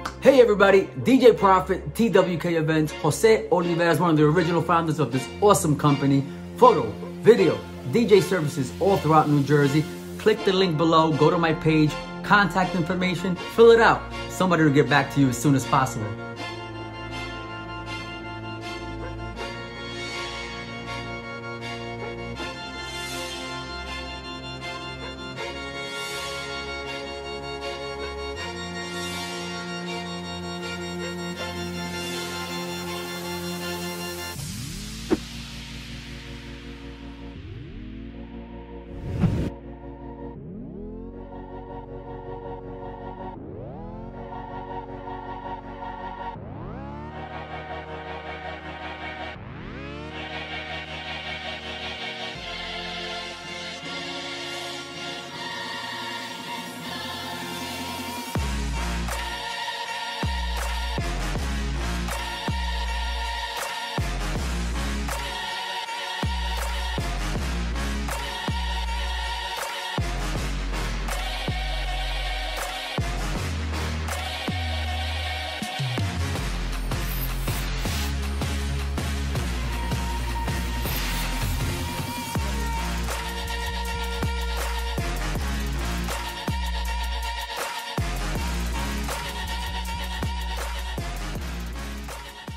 Hey everybody, DJ Prophet, TWK Events. Jose Oliveira is one of the original founders of this awesome company. Photo, video, DJ services all throughout New Jersey. Click the link below, go to my page, contact information, fill it out. Somebody will get back to you as soon as possible.